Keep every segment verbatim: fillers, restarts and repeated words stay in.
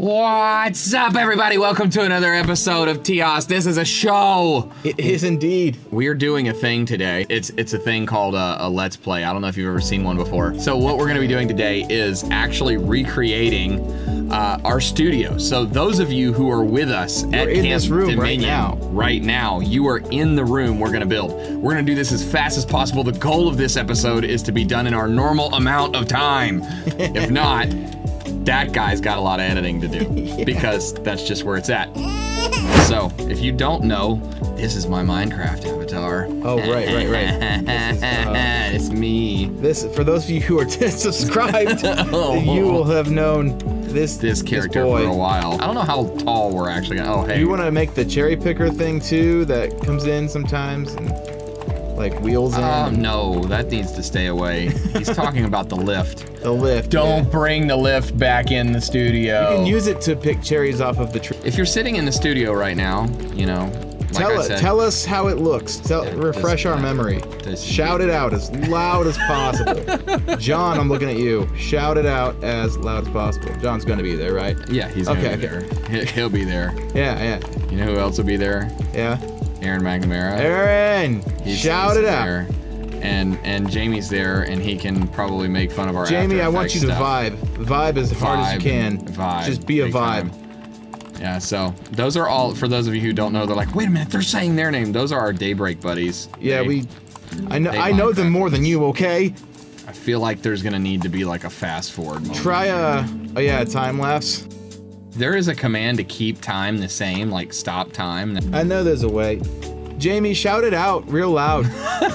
What's up, everybody? Welcome to another episode of Teos. This is a show. It is indeed. We're doing a thing today. It's it's a thing called a, a Let's Play. I don't know if you've ever seen one before. So what we're going to be doing today is actually recreating uh, our studio. So those of you who are with us We're at in Camp this room Dominion right now. right now, you are in the room we're going to build. We're going to do this as fast as possible. The goal of this episode is to be done in our normal amount of time. If not, that guy's got a lot of editing to do yeah. because that's just where it's at. So, if you don't know, this is my Minecraft avatar. Oh, right, right, right. This is, uh, it's me. This, for those of you who are subscribed, oh. you will have known this this character this boy. for a while. I don't know how tall we're actually gonna. Oh, hey. You want to make the cherry picker thing too? That comes in sometimes and like wheels in. Oh no, that needs to stay away. He's talking about the lift. The lift. Don't yeah. bring the lift back in the studio. You can use it to pick cherries off of the tree. If you're sitting in the studio right now, you know, like tell, I said, tell us how it looks. Tell, Yeah, refresh this- our memory. this- Shout it out as loud as possible. John, I'm looking at you. Shout it out as loud as possible. John's gonna be there, right? Yeah, he's gonna Okay, be okay. there. He'll be there. Yeah, yeah, You know who else will be there? yeah. Aaron McNamara. Aaron, He's- shout he's it out. there. And and Jamie's there, and he can probably make fun of our Jamie, After I want Effects you to stuff. vibe. Vibe as hard as you Vibe, can. Vibe. Just be a big vibe. time. Yeah, so those are all, for those of you who don't know, they're like, wait a minute, they're saying their name. Those are our Daybreak buddies. Yeah, They- we. I know. they I know them Minecraft more than you. Okay. I feel like there's gonna need to be like a fast forward moment. Try a. Oh yeah, a time lapse. There is a command to keep time the same, like stop time. You I know there's a way. Jamie, shout it out real loud.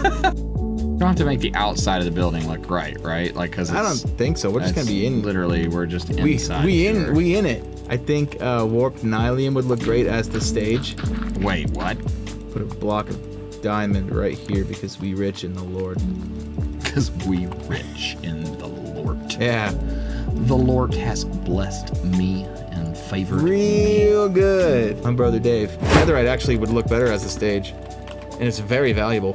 don't have to make the outside of the building look right, right? Like, cause it's, I don't think so. We're just gonna that's be in. Literally, we're just We inside. we in sure. we in it. I think uh, warped Nylium would look great as the stage. Wait, what? Put a block of diamond right here because we rich in the Lord. Because we rich in the Lord. Yeah. The Lord has blessed me and favored me. Real good. I'm Brother Dave. Netherite actually would look better as a stage. And it's very valuable.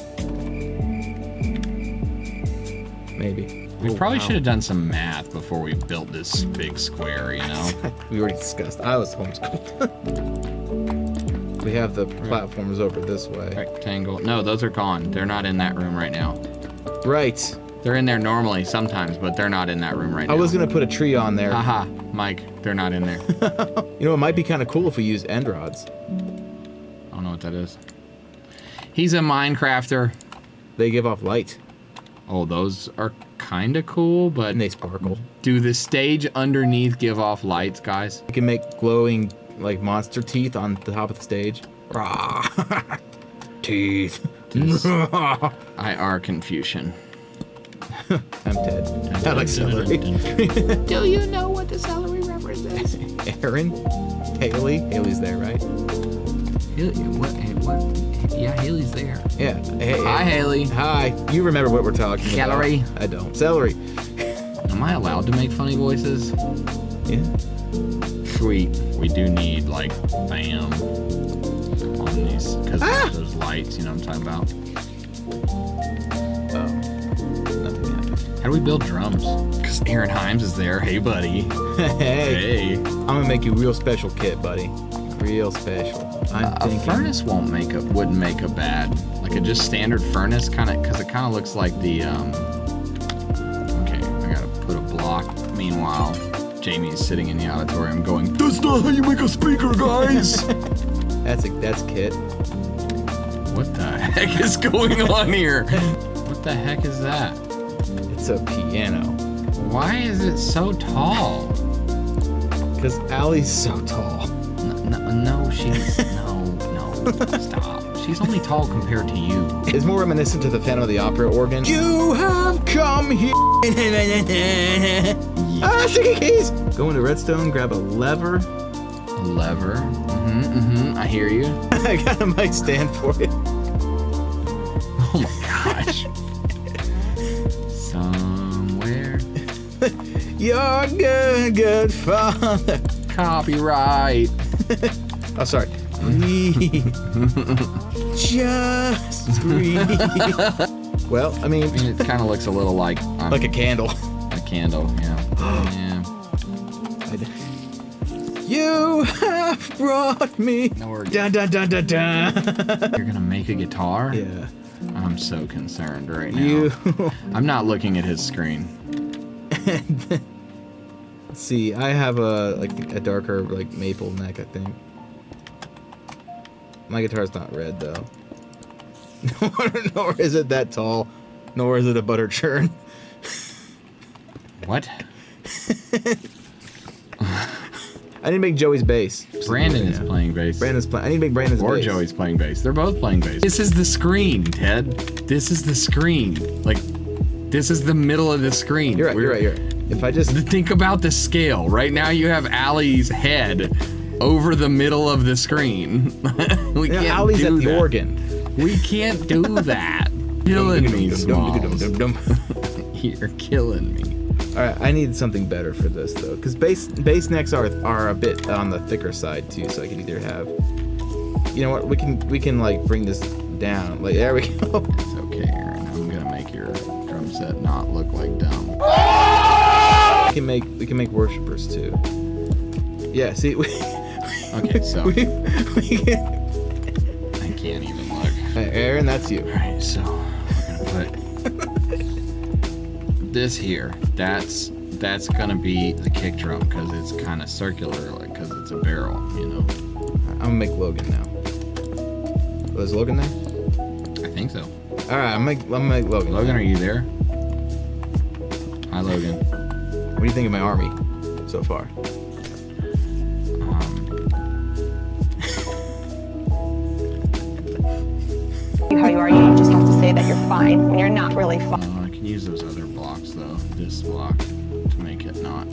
Maybe. We Oh, probably wow. should have done some math before we built this big square, you know? We already discussed. I was homeschooled. We have the platforms over this way. Rectangle. No, those are gone. They're not in that room right now. Right. They're in there normally sometimes, but they're not in that room right now. I was gonna put a tree on there. Haha, Mike, they're not in there. You know, it might be kind of cool if we use end rods. I don't know what that is. He's a Minecrafter. They give off light Oh, those are kind of cool, but and they sparkle. do the stage underneath give off lights, guys? You can make glowing like monster teeth on the top of the stage. Rah. Teeth. I are Confucian. I'm Ted. I like celery. Do you know what the celery reference is? Aaron? Haley? Haley's there, right? Haley, what, what? Yeah, Haley's there. Yeah. Hey, Hi, Haley. Hi. You remember what we're talking Celery. about. I don't. Celery. Am I allowed to make funny voices? Yeah. Sweet. We do need, like, bam on these, because Ah! those lights, you know what I'm talking about? Oh. Nothing happened. How do we build drums? Because Aaron Himes is there. Hey, buddy. Hey. Hey. I'm gonna make you real special kit, buddy. Real special. I'm Uh, a thinking. furnace won't make a, wouldn't make a bad, like a just standard furnace, kind of, because it kind of looks like the, um, okay, I gotta put a block. Meanwhile, Jamie's sitting in the auditorium going, that's not how you make a speaker, guys! That's a that's kit. What the heck is going on here? What the heck is that? It's a piano. Why is it so tall? Cause Allie's so tall. No, no, no she's, no, no, stop. She's only tall compared to you. It's more reminiscent to the Phantom of the Opera organ. You have come here. Ah, sticky keys. Go into Redstone, grab a lever. Lever. Mm-hmm, mm-hmm, I hear you. I got a mic stand for you. Oh my gosh. Somewhere. You're good, good father. Copyright. Oh, sorry. Breathe. Just breathe. Well, I mean, I mean, it kind of looks a little like um, like a candle. a candle, yeah. Yeah. You have brought me No, we're- dun dun dun dun dun. You're gonna make a guitar? Yeah. I'm so concerned right now. You. I'm not looking at his screen. See, I have a like a darker like maple neck, I think. My guitar's not red though. Nor is it that tall, nor is it a butter churn. What? I need to make Joey's bass. Brandon is Yeah. playing bass. Brandon's playing. I need to make Brandon's Or bass. Joey's playing bass. They're both playing bass. This is the screen, Ted. This is the screen. Like, this is the middle of the screen. You're right. We're- You're right. You're right. If I just Think about the scale. Right now you have Allie's head over the middle of the screen. we yeah, can't Allie's do at the that. organ. We can't do that. Killing me, Smalls. You're killing me. All right, I need something better for this though, because bass bass necks are are a bit on the thicker side too. So I can either have, you know what, we can we can like bring this down. Like there we go. It's okay, Aaron. I'm gonna make your drum set not look like dumb. We can make we can make worshipers too. Yeah. See. We, Okay, so we, we can, I can't even look. Hey, Aaron, that's you. All right, so we're gonna put this here. That's that's gonna be the kick drum because it's kind of circular, like because it's a barrel, you know. I'm gonna make Logan now. Oh, is Logan there? I think so. All right, I'm make I'm gonna make Logan. Logan, are you there? Hi, Logan. What do you think of my army so far? Um, How you are, you just have to say that you're fine when you're not really fine. uh, I can use those other blocks though. This block to make it not.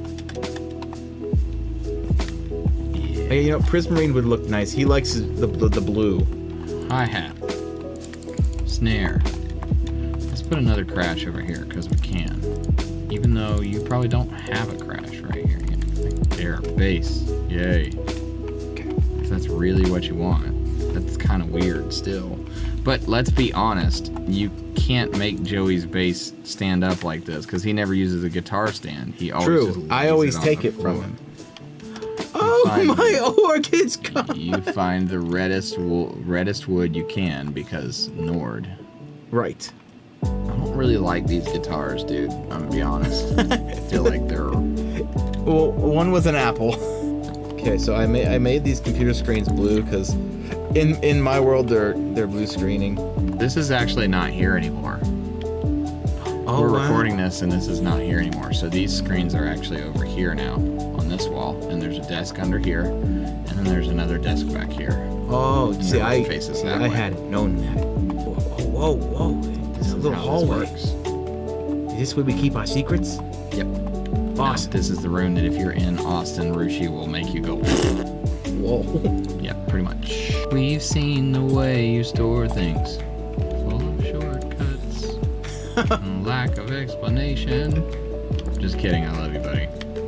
Yeah. Hey, you know, Prismarine would look nice. He likes the the, the blue. Hi-hat. Snare. Let's put another crash over here, because we can. Even though you probably don't have a crash right here. There, bass. Yay. If that's really what you want. That's kind of weird still. But let's be honest, you can't make Joey's bass stand up like this, because he never uses a guitar stand. He always just True. leaves I always on take the it from floor. him. Oh, find my orchid's gone. You find the reddest, wo reddest wood you can, because Nord. Right. I don't really like these guitars, dude. I'm gonna be honest. I feel like they're. Well, one was an apple. Okay, so I made I made these computer screens blue because in in my world they're they're blue screening. This is actually not here anymore. Oh, We're wow. recording this, and this is not here anymore. So these screens are actually over here now on this wall, and there's a desk under here, and then there's another desk back here. Oh, see, the I faces see, that I way. hadn't known that. Whoa, whoa, whoa! whoa. This is a little How hallway. this works. Is this where we keep our secrets? Yep. Awesome. Now, this is the room that if you're in Austin, Rushi will make you go. Whoa. Yeah, pretty much. We've seen the way you store things, full of shortcuts, and lack of explanation. Just kidding, I love you, buddy.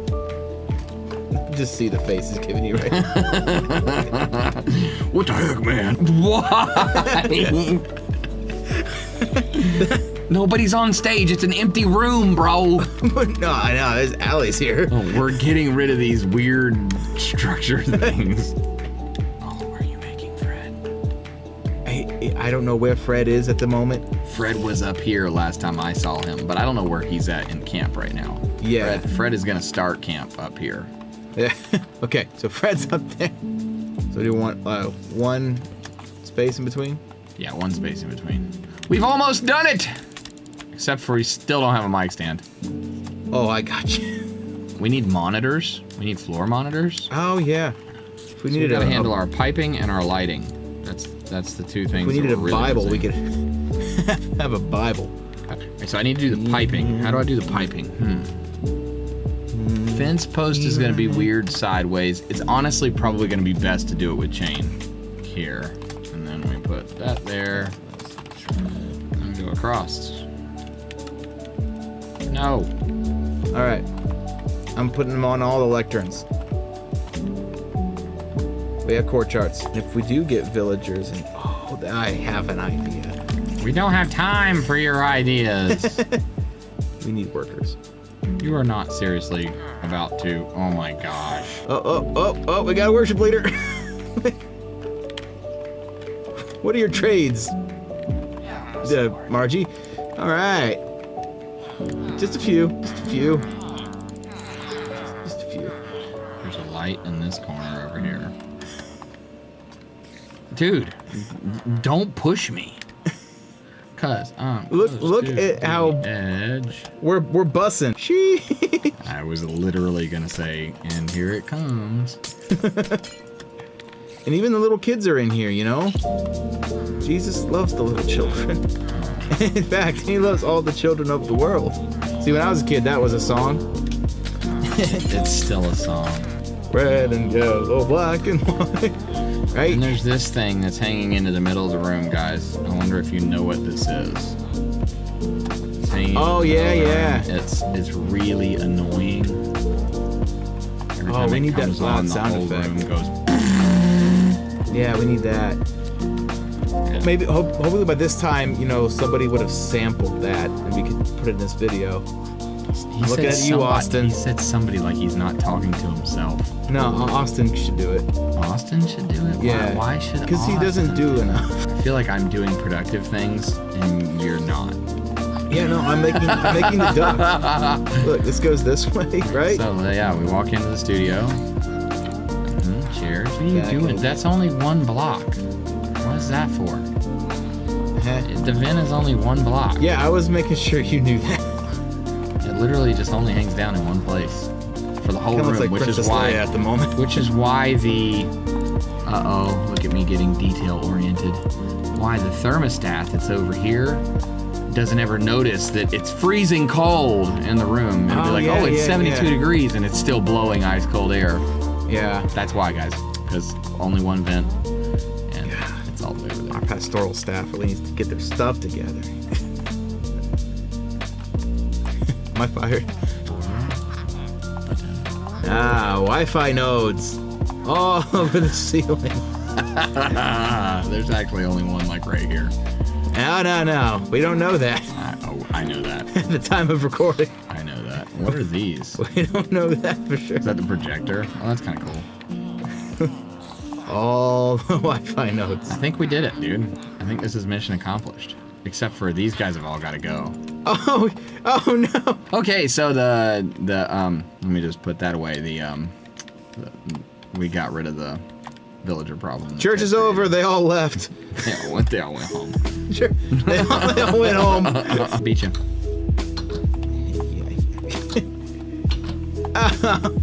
Just see the faces giving you right. What the heck, man? Why? Nobody's on stage. It's an empty room, bro. No, I know. There's Allie's here. Oh, we're getting rid of these weird structure things. Oh, are you making Fred? I, I don't know where Fred is at the moment. Fred was up here last time I saw him, but I don't know where he's at in camp right now. Yeah. Fred, Fred is gonna start camp up here. Yeah. Okay, so Fred's up there. So do you want uh, one space in between? Yeah, one space in between. We've almost done it! Except for we still don't have a mic stand. Oh, I got you. We need monitors. We need floor monitors. Oh yeah. If we So we needed gotta a, handle our piping and our lighting. That's that's the two things. if we needed that a we're really Bible, we missing. could have a Bible. Okay, so I need to do the piping. How do I do the piping? Hmm. Fence post is gonna be weird sideways. It's honestly probably gonna be best to do it with chain here. And then we put that there. And go across. No. All right. I'm putting them on all the lecterns. We have core charts. If we do get villagers, and oh, I have an idea. We don't have time for your ideas. We need workers. You are not seriously about to. Oh my gosh. Oh, oh, oh, oh, we got a worship leader. What are your trades? Uh, Margie? Alright. Just a few. Just a few. Just a few. There's a light in this corner over here. Dude, don't push me. Cause um Look look at how edge. we're we're bussing. She I was literally gonna say, and here it comes. And even the little kids are in here, you know? Jesus loves the little children. In fact, he loves all the children of the world. See, when I was a kid, that was a song. It's still a song. Red and yellow, black and white. Right? And there's this thing that's hanging into the middle of the room, guys. I wonder if you know what this is. It's hanging Oh, in the yeah, middle of the yeah. room. It's it's really annoying. Every Oh, time we it need that comes loud on, the sound whole effect. room goes. Yeah, we need that. Yeah. Maybe, ho hopefully by this time, you know, somebody would have sampled that and we could put it in this video. He Looking said at you, somebody- Austin. He said somebody like he's not talking to himself. No, Austin should do it. Austin should do it? Yeah. Why, why should Because he doesn't Austin? do enough. I feel like I'm doing productive things and you're not. Yeah, no, I'm making, I'm making the duck. Look, this goes this way, right? So uh, yeah, we walk into the studio. Mm, cheers. What are you Back doing? in. That's only one block. What is that for? Uh-huh. The vent is only one block. Yeah, I was making sure you knew that. It literally just only hangs down in one place for the whole Kind of room, looks like which Princess is why. Leia at the moment. Which is why the. Uh oh! Look at me getting detail oriented. Why the thermostat that's over here doesn't ever notice that it's freezing cold in the room and be Oh, like, yeah, oh, it's yeah, seventy-two yeah. degrees and it's still blowing ice cold air. Yeah. That's why, guys, because only one vent and it's all the way over Our there. pastoral staff really needs to get their stuff together. Am I fired? Ah, Wi-Fi nodes all over the ceiling. There's actually only one like right here. No, no, no. We don't know that I, oh, I know that. at the time of recording. I know that. What are these? We don't know that for sure. Is that the projector? Oh, that's kind of cool. All the Wi-Fi nodes. I think we did it, dude. I think this is mission accomplished. Except for these guys have all got to go. Oh, oh no. Okay, so the the um, let me just put that away. The um, the, we got rid of the villager problem. Church is over. They all left. Yeah, went they all went home. Sure. They all, they all went home. Beat you. Oh.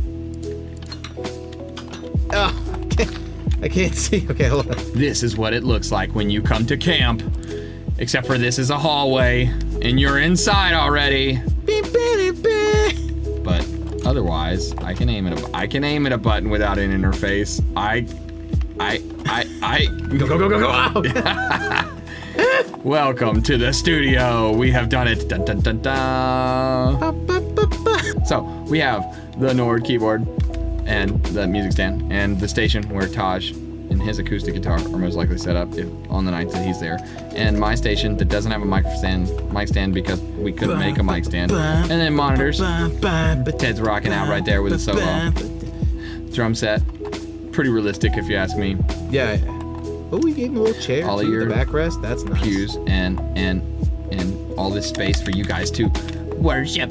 Oh, I can't, I can't see. Okay, hold on. This is what it looks like when you come to camp. Except for this is a hallway, and you're inside already. Beep, beep, beep. But otherwise, I can aim at a I can aim at a button without an interface. I, I, I, I. Go, go, go, go, go. Ow. Welcome to the studio. We have done it. Dun, dun, dun, dun. Ba, ba, ba, ba. So we have the Nord keyboard and the music stand and the station where Taj and his acoustic guitar are most likely set up if on the nights that he's there, and my station that doesn't have a mic stand, mic stand because we couldn't make a mic stand, and then monitors. Ted's rocking out right there with a solo. Drum set, pretty realistic if you ask me. Yeah. Oh, we gave him a little chair All of too, your the backrest. That's nice. Pews and and and all this space for you guys to worship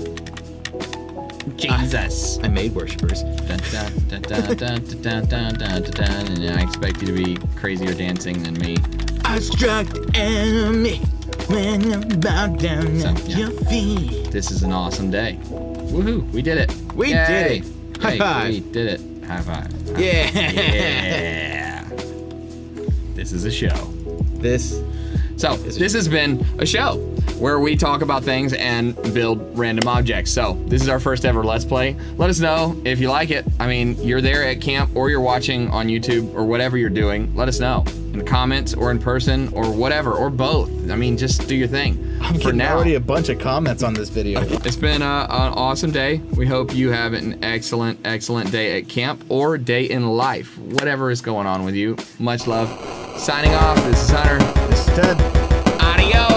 Jesus. I made worshipers. Dun, dun, dun, dun, dun, dun, dun, dun, dun, dun, and I expect you to be crazier dancing than me. I struck the enemy when you bow down So, at yeah. your feet. This is an awesome day. Woohoo! We did it. We Yay. did it. High Yay, five. We did it. High five. High Yeah. five. Yeah. This is a show. This. So this has been a show where we talk about things and build random objects. So this is our first ever Let's Play. Let us know if you like it. I mean, you're there at camp or you're watching on YouTube or whatever you're doing. Let us know in the comments or in person or whatever, or both. I mean, just do your thing. I'm For getting now, already a bunch of comments on this video. it's been a, an awesome day. We hope you have an excellent, excellent day at camp or day in life. Whatever is going on with you. Much love. Signing off. This is Hunter. This is Ted. Adios.